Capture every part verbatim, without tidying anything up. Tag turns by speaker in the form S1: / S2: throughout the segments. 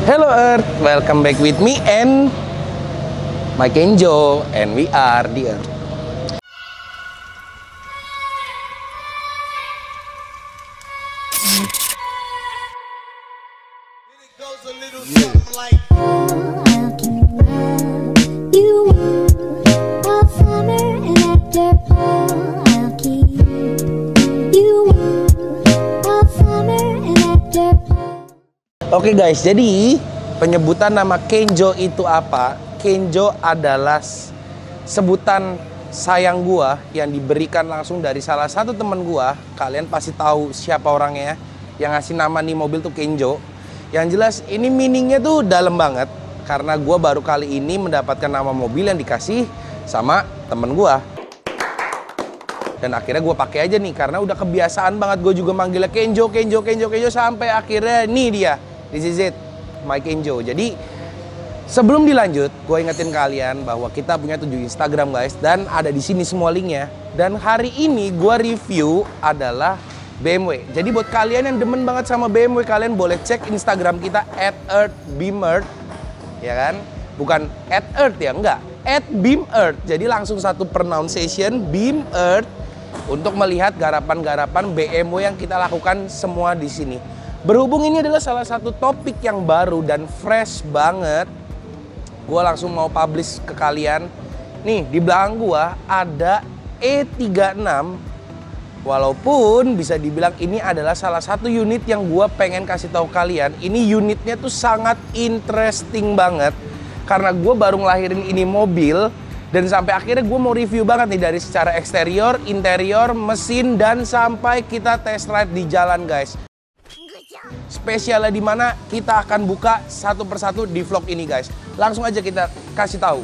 S1: Hello Earth, welcome back with me and my Kenjo, and we are the Earth. Oke guys, jadi penyebutan nama Kenjo itu apa? Kenjo adalah sebutan sayang gua yang diberikan langsung dari salah satu temen gua. Kalian pasti tahu siapa orangnya yang ngasih nama nih mobil tuh Kenjo. Yang jelas ini meaningnya tuh dalam banget, karena gua baru kali ini mendapatkan nama mobil yang dikasih sama temen gua. Dan akhirnya gue pakai aja nih, karena udah kebiasaan banget gue juga manggilnya Kenjo, Kenjo, Kenjo, Kenjo, sampai akhirnya nih dia, this is it, my Kenjo. Jadi sebelum dilanjut, gue ingetin kalian bahwa kita punya tujuh Instagram guys, dan ada di sini semua linknya. Dan hari ini gue review adalah B M W. Jadi buat kalian yang demen banget sama B M W, kalian boleh cek Instagram kita at earth beam earth, ya kan? Bukan at earth ya, enggak, at beam earth. Jadi langsung satu pronunciation, beam earth, untuk melihat garapan-garapan B M W yang kita lakukan semua di sini. Berhubung ini adalah salah satu topik yang baru dan fresh banget, gue langsung mau publish ke kalian. Nih, di belakang gue ada E tiga enam. Walaupun bisa dibilang ini adalah salah satu unit yang gue pengen kasih tahu kalian. Ini unitnya tuh sangat interesting banget, karena gue baru ngelahirin ini mobil. Dan sampai akhirnya gue mau review banget nih, dari secara eksterior, interior, mesin, dan sampai kita test ride di jalan guys. Spesialnya di mana kita akan buka satu persatu di vlog ini guys. Langsung aja kita kasih tahu.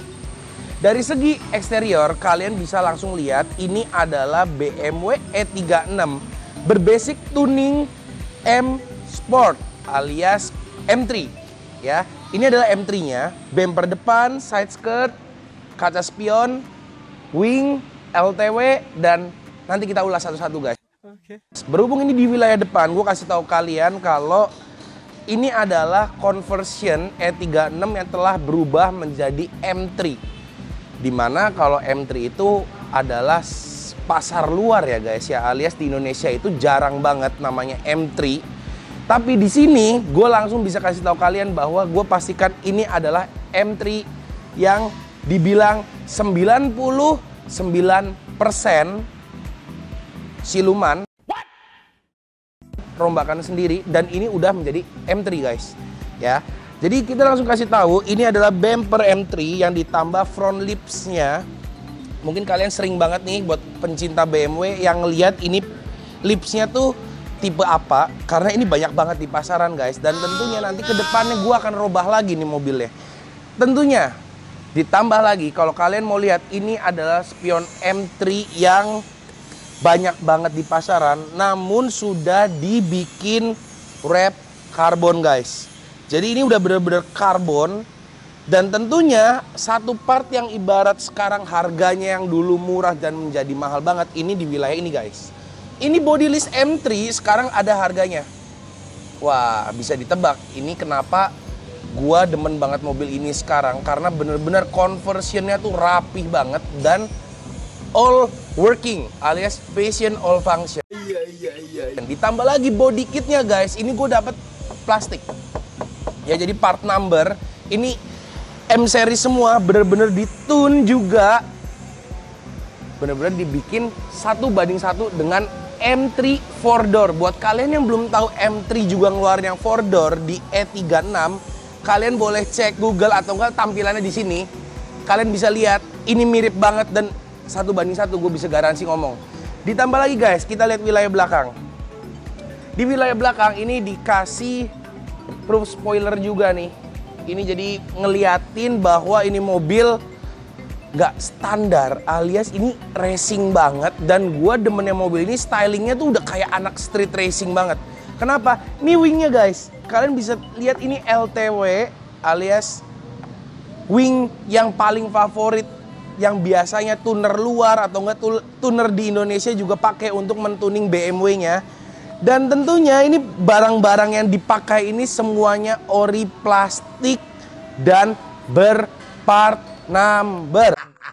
S1: Dari segi eksterior kalian bisa langsung lihat ini adalah B M W E tiga enam berbasic tuning M Sport alias M tiga ya. Ini adalah M tiga-nya, bumper depan, side skirt, kaca spion, wing, L T W, dan nanti kita ulas satu-satu guys. Okay. Berhubung ini di wilayah depan, gue kasih tahu kalian kalau ini adalah conversion E tiga enam yang telah berubah menjadi M tiga. Dimana kalau M tiga itu adalah pasar luar ya guys ya, alias di Indonesia itu jarang banget namanya M tiga. Tapi di sini gue langsung bisa kasih tahu kalian bahwa gue pastikan ini adalah M tiga yang dibilang sembilan puluh sembilan persen siluman. What? Rombakan sendiri, dan ini udah menjadi M tiga guys ya. Jadi kita langsung kasih tahu ini adalah bumper M tiga yang ditambah front lipsnya. Mungkin kalian sering banget nih buat pencinta B M W yang lihat ini lipsnya tuh tipe apa, karena ini banyak banget di pasaran guys. Dan tentunya nanti ke depannya gua akan robah lagi nih mobilnya. Tentunya ditambah lagi, kalau kalian mau lihat, ini adalah spion M tiga yang banyak banget di pasaran, namun sudah dibikin wrap karbon guys. Jadi ini udah bener-bener karbon. Dan tentunya satu part yang ibarat sekarang harganya yang dulu murah dan menjadi mahal banget, ini di wilayah ini guys. Ini body list M tiga sekarang ada harganya. Wah, bisa ditebak ini kenapa gua demen banget mobil ini sekarang, karena bener-bener conversionnya tuh rapih banget dan all working alias passion all function. Iya iya iya. Dan ditambah lagi body kitnya guys, ini gue dapet plastik. Ya jadi part number ini M series semua, bener-bener ditune juga, bener-bener dibikin satu banding satu dengan M tiga four door. Buat kalian yang belum tahu M tiga juga ngeluarin yang four door di E tiga enam. Kalian boleh cek Google atau enggak tampilannya di sini. Kalian bisa lihat ini mirip banget dan satu banding satu, gue bisa garansi ngomong. Ditambah lagi guys, kita lihat wilayah belakang. Di wilayah belakang ini dikasih roof spoiler juga nih. Ini jadi ngeliatin bahwa ini mobil nggak standar, alias ini racing banget. Dan gue demennya mobil ini, stylingnya tuh udah kayak anak street racing banget. Kenapa? Ini wingnya guys, kalian bisa lihat ini L T W alias wing yang paling favorit, yang biasanya tuner luar atau enggak tuner di Indonesia juga pakai untuk mentuning B M W-nya. Dan tentunya ini barang-barang yang dipakai ini semuanya ori plastik dan berpart number.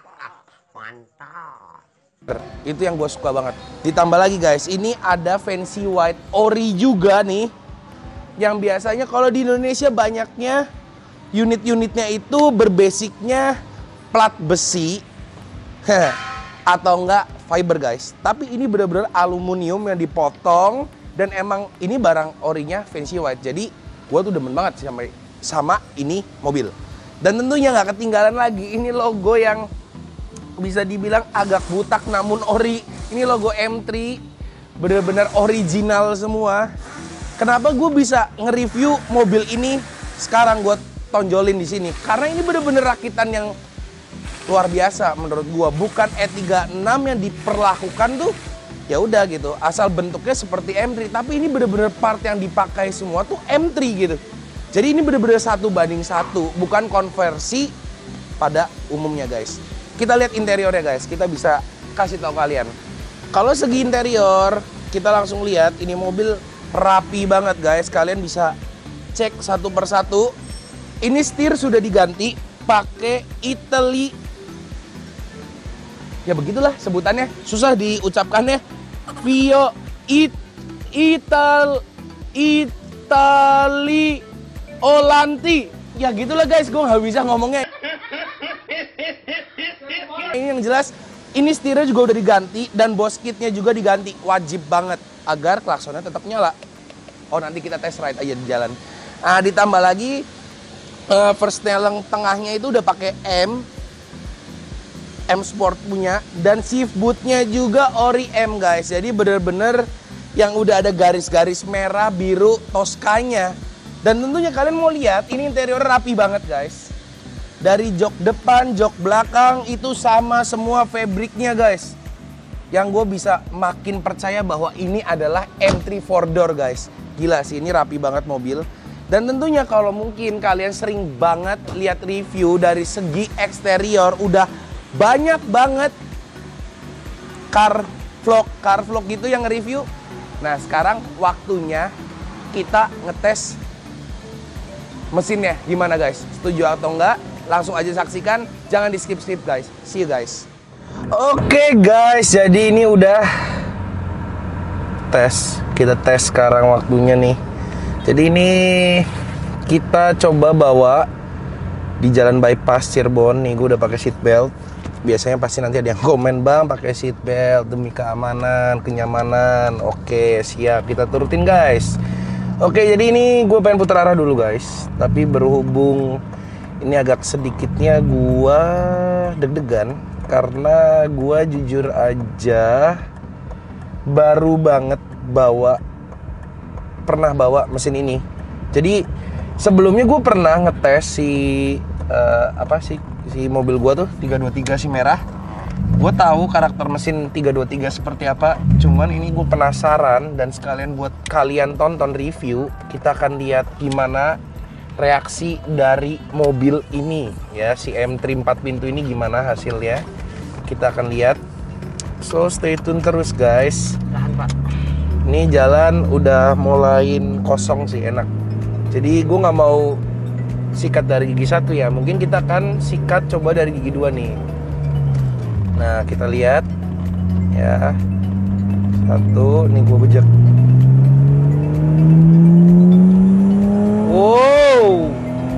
S1: Mantap. Itu yang gue suka banget. Ditambah lagi guys, ini ada fancy white ori juga nih. Yang biasanya kalau di Indonesia banyaknya unit-unitnya itu berbasicnya plat besi atau enggak fiber guys. Tapi ini benar-benar aluminium yang dipotong. Dan emang ini barang orinya fancy white. Jadi gue tuh demen banget sama, sama ini mobil. Dan tentunya nggak ketinggalan lagi, ini logo yang bisa dibilang agak butak namun ori. Ini logo M tiga, bener-bener original semua. Kenapa gue bisa nge-review mobil ini sekarang gue tonjolin di sini? Karena ini bener-bener rakitan yang luar biasa menurut gue. Bukan E tiga enam yang diperlakukan tuh ya udah gitu, asal bentuknya seperti M tiga, tapi ini bener-bener part yang dipakai semua tuh M tiga gitu. Jadi ini bener-bener satu banding satu, bukan konversi pada umumnya guys. Kita lihat interiornya guys, kita bisa kasih tahu kalian. Kalau segi interior, kita langsung lihat ini mobil rapi banget guys. Kalian bisa cek satu persatu. Ini setir sudah diganti pakai Italy. Ya begitulah sebutannya, susah diucapkannya. Vio it Ital Itali Olanti. Ya gitulah guys, gue nggak bisa ngomongnya. Ini yang jelas, ini setirnya juga udah diganti dan bos kitnya juga diganti. Wajib banget agar klaksonnya tetap nyala. Oh nanti kita test ride aja di jalan. Nah ditambah lagi uh, first neleng tengahnya itu udah pakai M M Sport punya, dan shift bootnya juga ori M guys. Jadi bener-bener yang udah ada garis-garis merah, biru, Toskanya. Dan tentunya kalian mau lihat ini interior rapi banget guys. Dari jok depan, jok belakang itu sama semua fabriknya guys. Yang gue bisa makin percaya bahwa ini adalah M tiga four door guys. Gila sih, ini rapi banget mobil. Dan tentunya kalau mungkin kalian sering banget lihat review dari segi eksterior, udah banyak banget car vlog, car vlog gitu yang nge-review. Nah sekarang waktunya kita ngetes mesinnya gimana guys. Setuju atau enggak? Langsung aja saksikan, jangan di skip-skip guys. See you guys. Oke guys, jadi ini udah tes. Kita tes sekarang waktunya nih. Jadi ini kita coba bawa di jalan bypass Cirebon. Nih gue udah pakai seat belt. Biasanya pasti nanti ada yang komen, bang pakai seat belt demi keamanan, kenyamanan. Oke siap, kita turutin guys. Oke jadi ini gue pengen putar arah dulu guys. Tapi berhubung ini agak sedikitnya gue deg-degan, karena gue jujur aja baru banget bawa, pernah bawa mesin ini. Jadi sebelumnya gue pernah ngetes si uh, apa sih si mobil gua tuh tiga dua tiga si merah. Gue tahu karakter mesin tiga dua tiga seperti apa. Cuman ini gue penasaran, dan sekalian buat kalian tonton review, kita akan lihat gimana reaksi dari mobil ini ya, si M tiga empat pintu ini gimana hasilnya. Kita akan lihat. So stay tune terus guys. Tahan pak. Ini jalan udah mulain kosong sih, enak. Jadi gue nggak mau sikat dari gigi satu ya, mungkin kita akan sikat coba dari gigi dua nih. Nah kita lihat ya, satu nih gue bejek. Wow,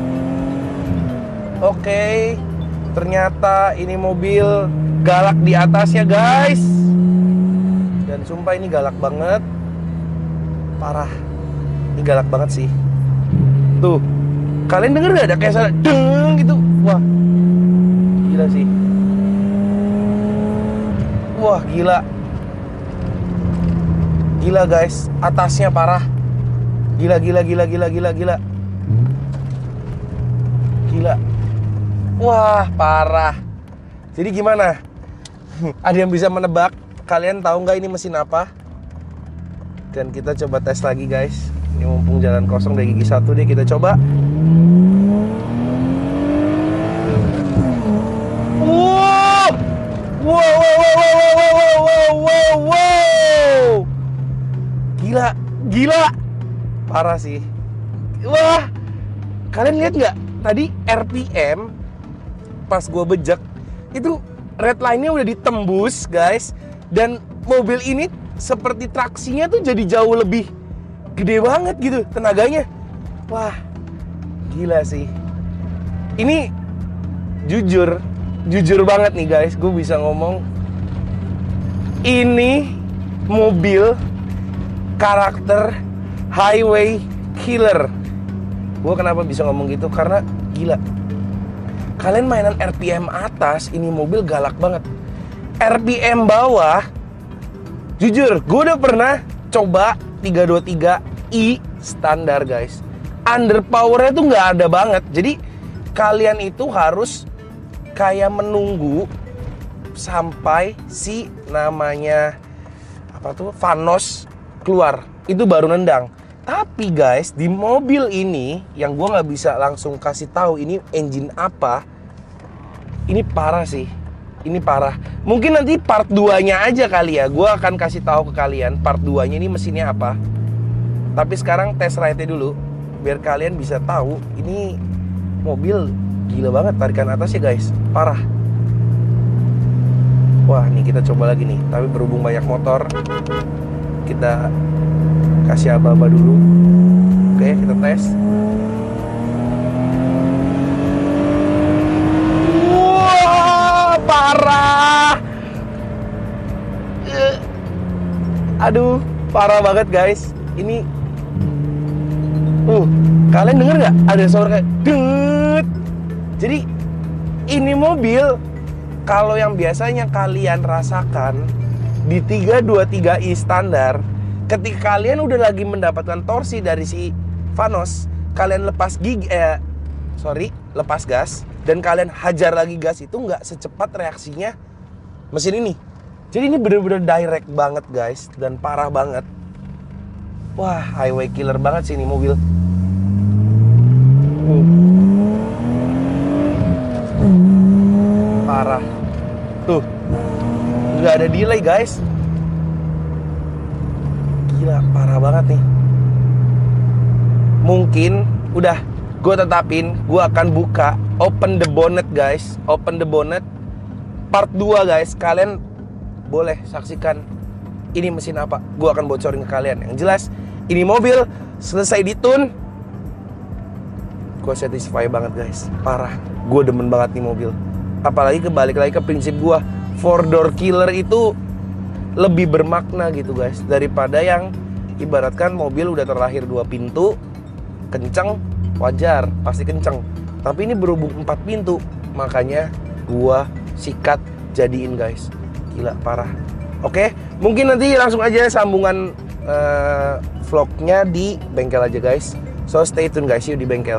S1: oke, okay. Ternyata ini mobil galak di atasnya guys. Dan sumpah ini galak banget, parah. Ini galak banget sih. Tuh, kalian denger gak ada kayak salah deng gitu? Wah, gila sih. Wah, gila. Gila guys, atasnya parah. Gila, gila, gila, gila, gila, gila. Gila. Wah, parah. Jadi gimana? Ada yang bisa menebak? Kalian tahu nggak ini mesin apa? Dan kita coba tes lagi guys. Ini mumpung jalan kosong dari gigi satu deh, kita coba. Wow, wow, wow, wow, wow, wow, wow, wow, wow. Gila. Gila, parah sih. Wah, kalian lihat nggak? Tadi R P M pas gue bejek itu red line-nya udah ditembus, guys. Dan mobil ini seperti traksinya tuh jadi jauh lebih gede banget gitu tenaganya. Wah, gila sih. Ini jujur, jujur banget nih guys, gue bisa ngomong ini mobil karakter highway killer. Gue kenapa bisa ngomong gitu? Karena gila, kalian mainan R P M atas, ini mobil galak banget. R P M bawah, jujur, gue udah pernah coba tiga dua tiga i standar guys. Underpower-nya tuh nggak ada banget. Jadi kalian itu harus kayak menunggu sampai si namanya apa tuh Vanos keluar, itu baru nendang. Tapi guys, di mobil ini yang gue nggak bisa langsung kasih tahu ini engine apa, ini parah sih, ini parah. Mungkin nanti part dua nya aja kali ya, gue akan kasih tahu ke kalian part dua nya ini mesinnya apa. Tapi sekarang test ride-nya dulu, biar kalian bisa tahu ini mobil gila banget tarikan atasnya guys, parah. Wah, nih kita coba lagi nih, tapi berhubung banyak motor, kita kasih aba-aba dulu. Oke, kita tes. Wah, parah. Aduh, parah banget guys. Ini Uh, kalian denger nggak? Ada suara kayak dut. Jadi ini mobil kalau yang biasanya kalian rasakan di tiga dua tiga i standar, ketika kalian udah lagi mendapatkan torsi dari si Vanos, kalian lepas gigi, eh, sorry, lepas gas dan kalian hajar lagi gas, itu nggak secepat reaksinya mesin ini. Jadi ini bener-bener direct banget guys, dan parah banget. Wah, highway killer banget sih ini mobil. Uh. Parah. Tuh, nggak ada delay guys. Gila, parah banget nih. Mungkin udah gue tetapin, gue akan buka open the bonnet guys, open the bonnet part dua guys. Kalian boleh saksikan ini mesin apa, gue akan bocorin ke kalian. Yang jelas ini mobil selesai ditune, gue satisfy banget guys, parah. Gue demen banget nih mobil. Apalagi kebalik lagi ke prinsip gue, four door killer itu lebih bermakna gitu guys, daripada yang ibaratkan mobil udah terlahir dua pintu, kenceng, wajar, pasti kenceng. Tapi ini berhubung empat pintu, makanya gua sikat jadiin guys. Gila, parah. Oke, mungkin nanti langsung aja sambungan uh, vlognya di bengkel aja guys. So stay tune guys, yuk di bengkel.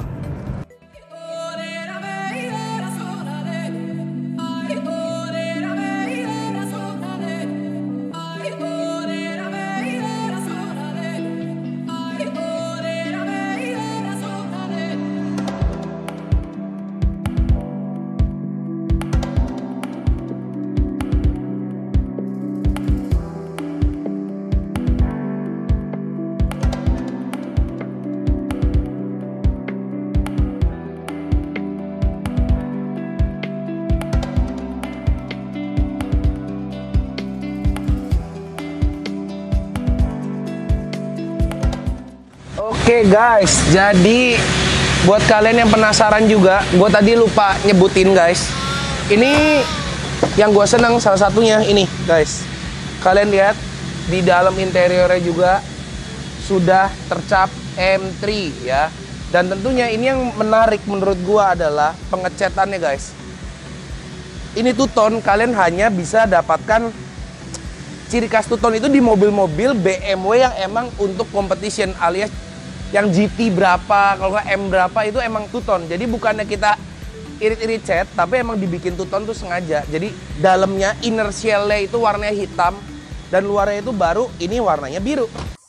S1: Oke okay guys, jadi buat kalian yang penasaran juga, gue tadi lupa nyebutin guys. Ini yang gue seneng salah satunya ini guys. Kalian lihat di dalam interiornya juga sudah tercap M tiga ya. Dan tentunya ini yang menarik menurut gue adalah pengecatannya guys. Ini two-tone, kalian hanya bisa dapatkan ciri khas two-tone itu di mobil-mobil B M W yang emang untuk competition, alias yang G T berapa, kalau nggak M berapa itu emang two-tone. Jadi bukannya kita irit-irit cat, tapi emang dibikin two-tone tuh sengaja. Jadi dalamnya inner shell-nya itu warnanya hitam dan luarnya itu baru ini warnanya biru.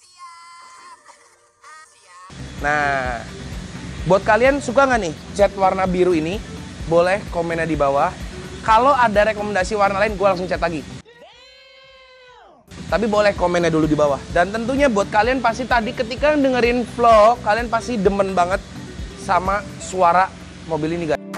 S1: Nah, buat kalian suka nggak nih cat warna biru ini? Boleh komennya di bawah. Kalau ada rekomendasi warna lain, gue langsung cat lagi. Tapi boleh komennya dulu di bawah. Dan tentunya buat kalian pasti tadi ketika dengerin vlog, kalian pasti demen banget sama suara mobil ini guys.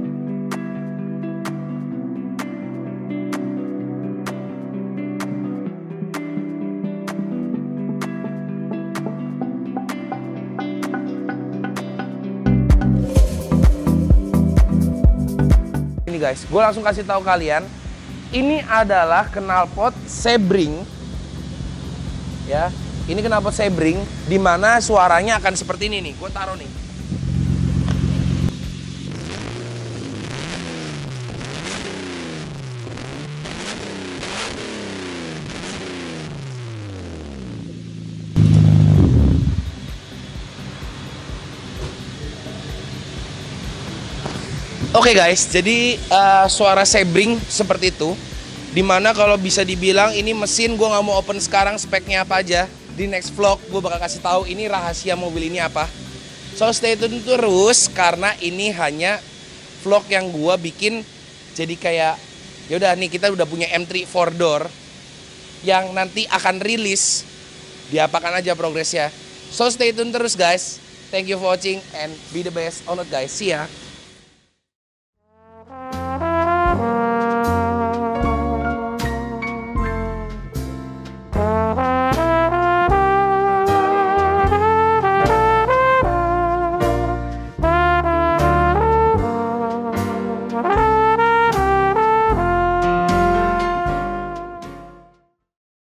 S1: Ini guys, gue langsung kasih tahu kalian, ini adalah knalpot Sebring. Ya, ini knalpot Sebring, dimana suaranya akan seperti ini nih. Gue taruh nih. Oke okay guys, jadi uh, suara Sebring seperti itu. Dimana kalau bisa dibilang ini mesin gue nggak mau open sekarang speknya apa aja. Di next vlog gue bakal kasih tahu ini rahasia mobil ini apa. So stay tune terus karena ini hanya vlog yang gue bikin. Jadi kayak yaudah nih kita udah punya M tiga four door yang nanti akan rilis. Diapakan aja progresnya. So stay tune terus guys. Thank you for watching and be the best on it guys. See ya.